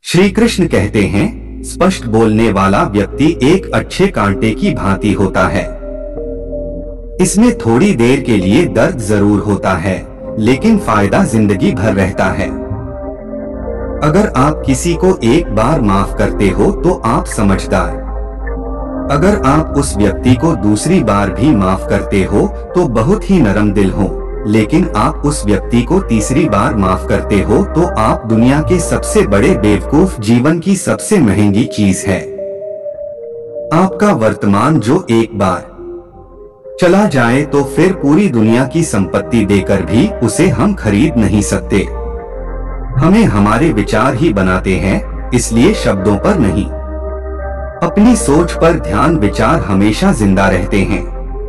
श्री कृष्ण कहते हैं, स्पष्ट बोलने वाला व्यक्ति एक अच्छे कांटे की भांति होता है। इसमें थोड़ी देर के लिए दर्द जरूर होता है, लेकिन फायदा जिंदगी भर रहता है। अगर आप किसी को एक बार माफ करते हो तो आप समझदार। अगर आप उस व्यक्ति को दूसरी बार भी माफ करते हो तो बहुत ही नरम दिल हो, लेकिन आप उस व्यक्ति को तीसरी बार माफ करते हो तो आप दुनिया के सबसे बड़े बेवकूफ। जीवन की सबसे महंगी चीज है आपका वर्तमान, जो एक बार चला जाए तो फिर पूरी दुनिया की संपत्ति देकर भी उसे हम खरीद नहीं सकते। हमें हमारे विचार ही बनाते हैं, इसलिए शब्दों पर नहीं। अपनी सोच पर ध्यान, विचार हमेशा जिंदा रहते हैं।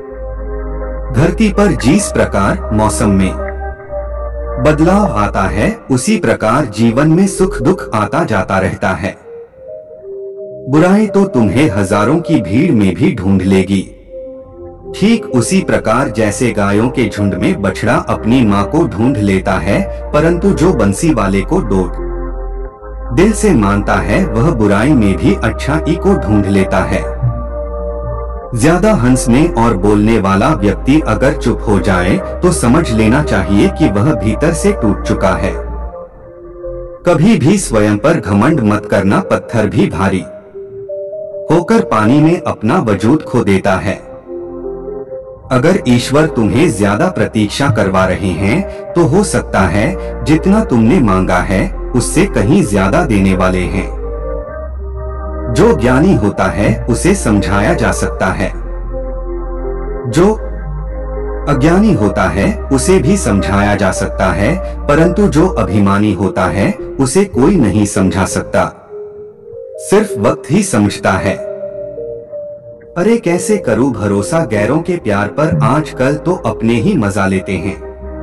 धरती पर जिस प्रकार मौसम में बदलाव आता है, उसी प्रकार जीवन में सुख दुख आता जाता रहता है। बुराई तो तुम्हें हजारों की भीड़ में भी ढूंढ लेगी, ठीक उसी प्रकार जैसे गायों के झुंड में बछड़ा अपनी माँ को ढूंढ लेता है, परंतु जो बंसी वाले को डोट दिल से मानता है वह बुराई में भी अच्छाई को ढूंढ लेता है। ज्यादा हंसने और बोलने वाला व्यक्ति अगर चुप हो जाए तो समझ लेना चाहिए कि वह भीतर से टूट चुका है। कभी भी स्वयं पर घमंड मत करना, पत्थर भी भारी होकर पानी में अपना वजूद खो देता है। अगर ईश्वर तुम्हें ज्यादा प्रतीक्षा करवा रहे हैं तो हो सकता है जितना तुमने मांगा है उससे कहीं ज्यादा देने वाले हैं। जो ज्ञानी होता है उसे समझाया जा सकता है, जो अज्ञानी होता है उसे भी समझाया जा सकता है, परंतु जो अभिमानी होता है उसे कोई नहीं समझा सकता, सिर्फ वक्त ही समझता है। अरे कैसे करूं भरोसा गैरों के प्यार पर, आजकल तो अपने ही मजा लेते हैं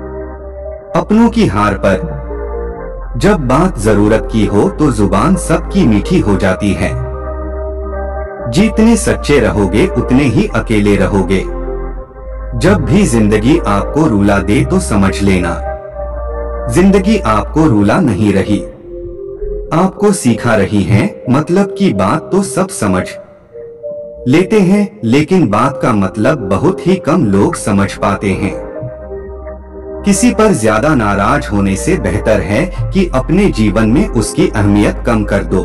अपनों की हार पर। जब बात जरूरत की हो तो जुबान सबकी मीठी हो जाती है। जितने सच्चे रहोगे उतने ही अकेले रहोगे। जब भी जिंदगी आपको रुला दे तो समझ लेना जिंदगी आपको रुला नहीं रही, आपको सिखा रही है। मतलब की बात तो सब समझ लेते हैं, लेकिन बात का मतलब बहुत ही कम लोग समझ पाते हैं। किसी पर ज्यादा नाराज होने से बेहतर है कि अपने जीवन में उसकी अहमियत कम कर दो।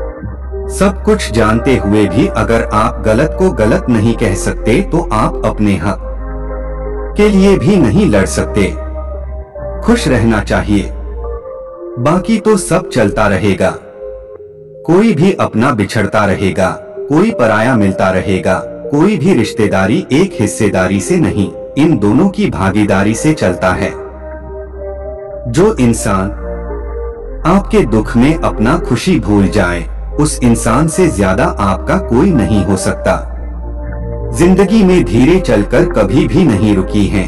सब कुछ जानते हुए भी अगर आप गलत को गलत नहीं कह सकते तो आप अपने हक के लिए भी नहीं लड़ सकते। खुश रहना चाहिए, बाकी तो सब चलता रहेगा। कोई भी अपना बिछड़ता रहेगा, कोई पराया मिलता रहेगा। कोई भी रिश्तेदारी एक हिस्सेदारी से नहीं, इन दोनों की भागीदारी से चलता है। जो इंसान आपके दुख में अपना खुशी भूल जाए, उस इंसान से ज्यादा आपका कोई नहीं हो सकता। जिंदगी में धीरे चलकर कभी भी नहीं रुकी हैं।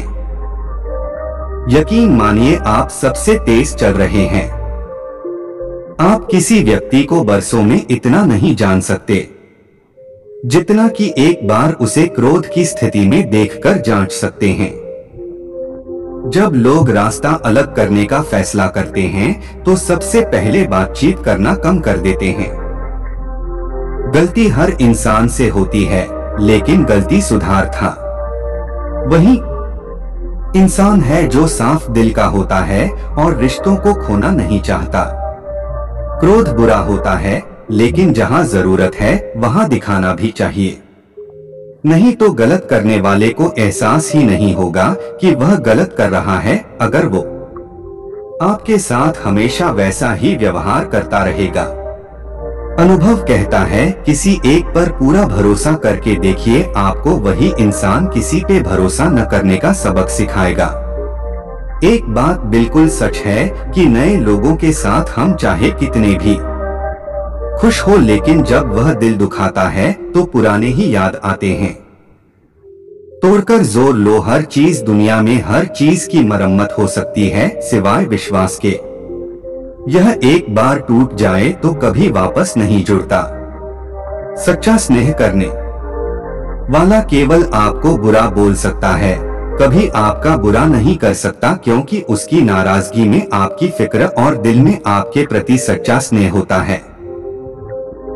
यकीन मानिए आप सबसे तेज चल रहे हैं। आप किसी व्यक्ति को बरसों में इतना नहीं जान सकते जितना कि एक बार उसे क्रोध की स्थिति में देखकर जांच सकते हैं। जब लोग रास्ता अलग करने का फैसला करते हैं तो सबसे पहले बातचीत करना कम कर देते हैं। गलती हर इंसान से होती है, लेकिन गलती सुधार था। वही इंसान है जो साफ दिल का होता है और रिश्तों को खोना नहीं चाहता। क्रोध बुरा होता है, लेकिन जहां जरूरत है वहां दिखाना भी चाहिए, नहीं तो गलत करने वाले को एहसास ही नहीं होगा कि वह गलत कर रहा है। अगर वो आपके साथ हमेशा वैसा ही व्यवहार करता रहेगा। अनुभव कहता है किसी एक पर पूरा भरोसा करके देखिए, आपको वही इंसान किसी पे भरोसा न करने का सबक सिखाएगा। एक बात बिल्कुल सच है कि नए लोगों के साथ हम चाहे कितने भी खुश हो, लेकिन जब वह दिल दुखाता है तो पुराने ही याद आते हैं। तोड़कर जोर लो, हर चीज दुनिया में हर चीज की मरम्मत हो सकती है सिवाय विश्वास के। यह एक बार टूट जाए तो कभी वापस नहीं जुड़ता। सच्चा स्नेह करने वाला केवल आपको बुरा बोल सकता है, कभी आपका बुरा नहीं कर सकता, क्योंकि उसकी नाराजगी में आपकी फिक्र और दिल में आपके प्रति सच्चा स्नेह होता है।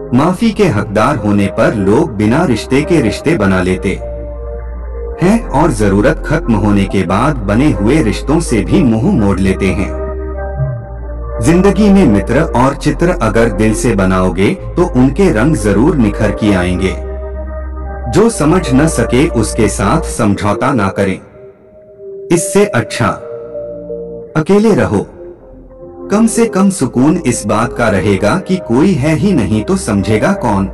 माफी के हकदार होने पर लोग बिना रिश्ते के रिश्ते बना लेते हैं और जरूरत खत्म होने के बाद बने हुए रिश्तों से भी मुंह मोड़ लेते हैं। जिंदगी में मित्र और चित्र अगर दिल से बनाओगे तो उनके रंग जरूर निखर के आएंगे। जो समझ न सके उसके साथ समझौता ना करें। इससे अच्छा अकेले रहो। कम से कम सुकून इस बात का रहेगा कि कोई है ही नहीं तो समझेगा कौन।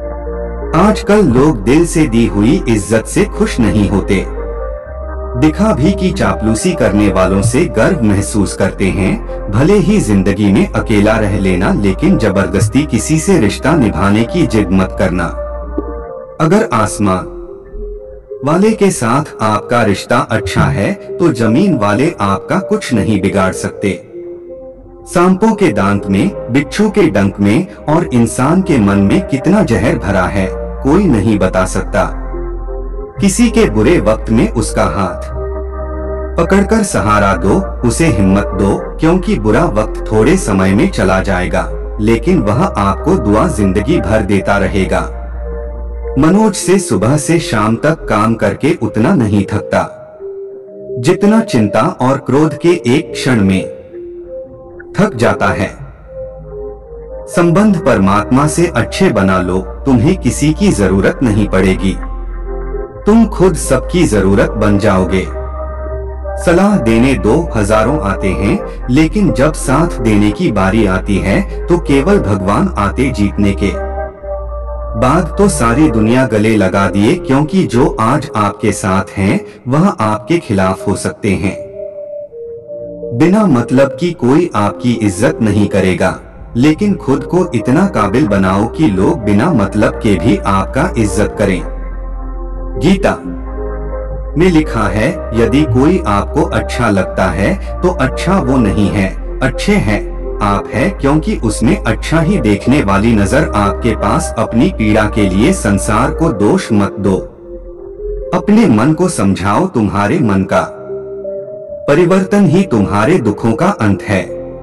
आजकल लोग दिल से दी हुई इज्जत से खुश नहीं होते। दिखा भी कि चापलूसी करने वालों से गर्व महसूस करते हैं। भले ही जिंदगी में अकेला रह लेना, लेकिन जबरदस्ती किसी से रिश्ता निभाने की जिद मत करना। अगर आसमान वाले के साथ आपका रिश्ता अच्छा है तो जमीन वाले आपका कुछ नहीं बिगाड़ सकते। सांपों के दांत में, बिच्छू के डंक में और इंसान के मन में कितना जहर भरा है कोई नहीं बता सकता। किसी के बुरे वक्त में उसका हाथ पकड़कर सहारा दो, उसे हिम्मत दो, क्योंकि बुरा वक्त थोड़े समय में चला जाएगा लेकिन वह आपको दुआ जिंदगी भर देता रहेगा। मनोज से सुबह से शाम तक काम करके उतना नहीं थकता जितना चिंता और क्रोध के एक क्षण में थक जाता है। संबंध परमात्मा से अच्छे बना लो, तुम्हें किसी की जरूरत नहीं पड़ेगी। तुम खुद सबकी जरूरत बन जाओगे। सलाह देने दो हजारों आते हैं, लेकिन जब साथ देने की बारी आती है तो केवल भगवान आते जीतने के बाद तो सारी दुनिया गले लगा दिए, क्योंकि जो आज आपके साथ हैं वह आपके खिलाफ हो सकते हैं। बिना मतलब की कोई आपकी इज्जत नहीं करेगा, लेकिन खुद को इतना काबिल बनाओ कि लोग बिना मतलब के भी आपका इज्जत करें। गीता में लिखा है, यदि कोई आपको अच्छा लगता है तो अच्छा वो नहीं है, अच्छे हैं आप है, क्योंकि उसमें अच्छा ही देखने वाली नजर आपके पास। अपनी पीड़ा के लिए संसार को दोष मत दो, अपने मन को समझाओ। तुम्हारे मन का परिवर्तन ही तुम्हारे दुखों का अंत है।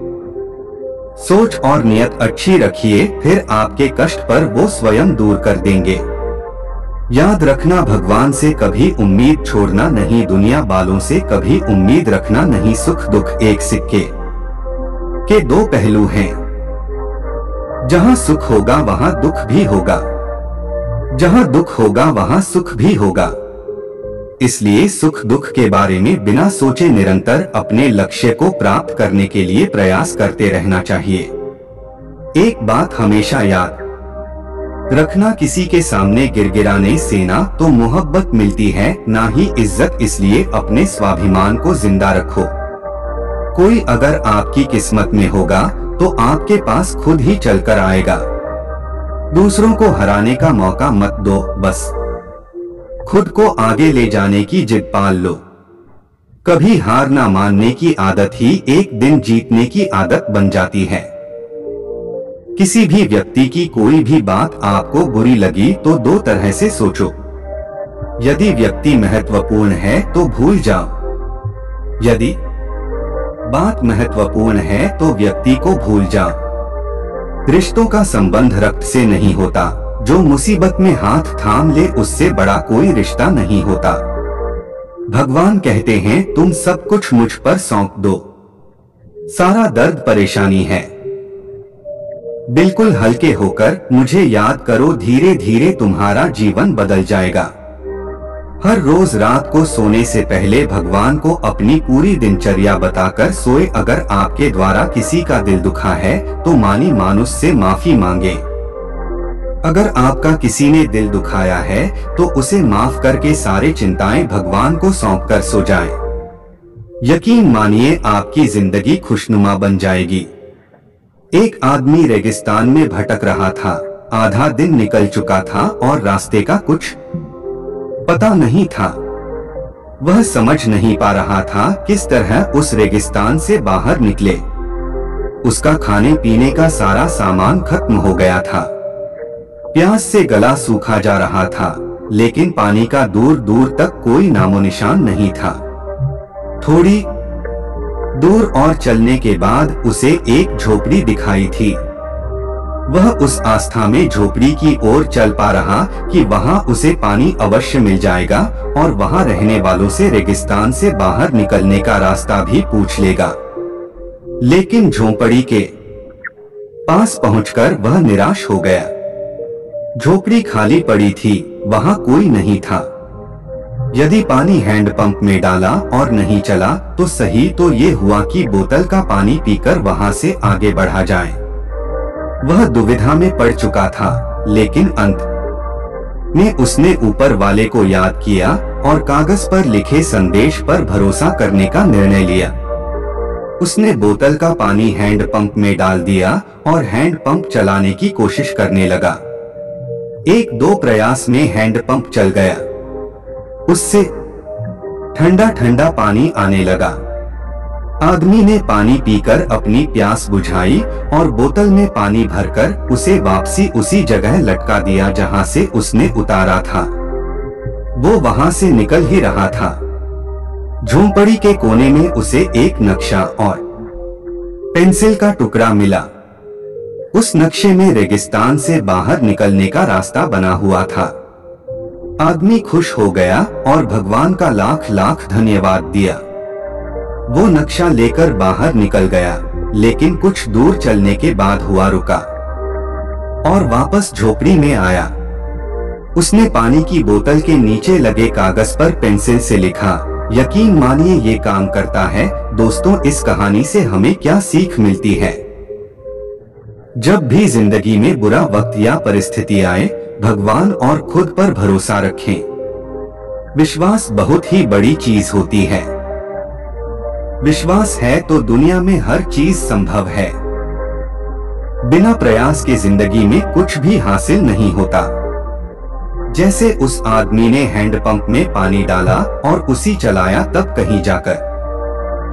सोच और नियत अच्छी रखिए, फिर आपके कष्ट पर वो स्वयं दूर कर देंगे। याद रखना, भगवान से कभी उम्मीद छोड़ना नहीं, दुनिया वालों से कभी उम्मीद रखना नहीं। सुख दुख एक सिक्के के दो पहलू हैं। जहां सुख होगा वहां दुख भी होगा, जहां दुख होगा वहां सुख भी होगा। इसलिए सुख दुख के बारे में बिना सोचे निरंतर अपने लक्ष्य को प्राप्त करने के लिए प्रयास करते रहना चाहिए। एक बात हमेशा याद रखना, किसी के सामने गिड़गिड़ाने से ना तो मोहब्बत मिलती है ना ही इज्जत। इसलिए अपने स्वाभिमान को जिंदा रखो। कोई अगर आपकी किस्मत में होगा तो आपके पास खुद ही चलकर आएगा। दूसरों को हराने का मौका मत दो, बस खुद को आगे ले जाने की जिद पाल लो। कभी हार ना मानने की आदत ही एक दिन जीतने की आदत बन जाती है। किसी भी व्यक्ति की कोई भी बात आपको बुरी लगी तो दो तरह से सोचो। यदि व्यक्ति महत्वपूर्ण है तो भूल जाओ, यदि बात महत्वपूर्ण है तो व्यक्ति को भूल जाओ। रिश्तों का संबंध रक्त से नहीं होता, जो मुसीबत में हाथ थाम ले उससे बड़ा कोई रिश्ता नहीं होता। भगवान कहते हैं, तुम सब कुछ मुझ पर सौंप दो, सारा दर्द परेशानी है बिल्कुल हल्के होकर मुझे याद करो, धीरे धीरे तुम्हारा जीवन बदल जाएगा। हर रोज रात को सोने से पहले भगवान को अपनी पूरी दिनचर्या बताकर सोए। अगर आपके द्वारा किसी का दिल दुखा है तो मानी मानुष से माफी मांगे। अगर आपका किसी ने दिल दुखाया है तो उसे माफ करके सारे चिंताएं भगवान को सौंपकर सो जाएं। यकीन मानिए आपकी जिंदगी खुशनुमा बन जाएगी। एक आदमी रेगिस्तान में भटक रहा था, आधा दिन निकल चुका था और रास्ते का कुछ पता नहीं था। वह समझ नहीं पा रहा था किस तरह उस रेगिस्तान से बाहर निकले। उसका खाने पीने का सारा सामान खत्म हो गया था। प्यास से गला सूखा जा रहा था, लेकिन पानी का दूर दूर तक कोई नामो निशान नहीं था। थोड़ी दूर और चलने के बाद उसे एक झोपड़ी दिखाई थी। वह उस आस्था में झोपड़ी की ओर चल पा रहा कि वहां उसे पानी अवश्य मिल जाएगा और वहां रहने वालों से रेगिस्तान से बाहर निकलने का रास्ता भी पूछ लेगा। लेकिन झोपड़ी के पास पहुंचकर वह निराश हो गया। झोपड़ी खाली पड़ी थी, वहां कोई नहीं था। यदि पानी हैंडपंप में डाला और नहीं चला तो सही तो ये हुआ कि बोतल का पानी पीकर वहां से आगे बढ़ा जाए। वह दुविधा में पड़ चुका था, लेकिन अंत में उसने ऊपर वाले को याद किया और कागज पर लिखे संदेश पर भरोसा करने का निर्णय लिया। उसने बोतल का पानी हैंडपंप में डाल दिया और हैंडपंप चलाने की कोशिश करने लगा। 1-2 प्रयास में हैंडपंप चल गया। उससे ठंडा ठंडा पानी आने लगा। आदमी ने पानी पीकर अपनी प्यास बुझाई और बोतल में पानी भरकर उसे वापसी उसी जगह लटका दिया जहां से उसने उतारा था। वो वहां से निकल ही रहा था। झोंपड़ी के कोने में उसे एक नक्शा और पेंसिल का टुकड़ा मिला। उस नक्शे में रेगिस्तान से बाहर निकलने का रास्ता बना हुआ था। आदमी खुश हो गया और भगवान का लाख लाख धन्यवाद दिया। वो नक्शा लेकर बाहर निकल गया, लेकिन कुछ दूर चलने के बाद हुआ रुका और वापस झोपड़ी में आया। उसने पानी की बोतल के नीचे लगे कागज पर पेंसिल से लिखा, यकीन मानिए ये काम करता है। दोस्तों, इस कहानी से हमें क्या सीख मिलती है? जब भी जिंदगी में बुरा वक्त या परिस्थिति आए, भगवान और खुद पर भरोसा रखें। विश्वास बहुत ही बड़ी चीज होती है। विश्वास है तो दुनिया में हर चीज संभव है। बिना प्रयास के जिंदगी में कुछ भी हासिल नहीं होता। जैसे उस आदमी ने हैंडपंप में पानी डाला और उसी चलाया, तब कहीं जाकर